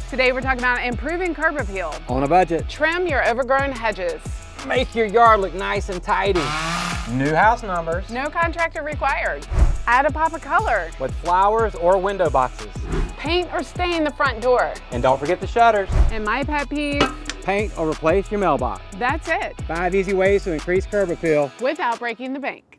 Today we're talking about improving curb appeal. On a budget. Trim your overgrown hedges. Make your yard look nice and tidy. New house numbers. No contractor required. Add a pop of color. With flowers or window boxes. Paint or stain the front door. And don't forget the shutters. And my pet peeve, Paint or replace your mailbox. that's it, 5 easy ways to increase curb appeal without breaking the bank.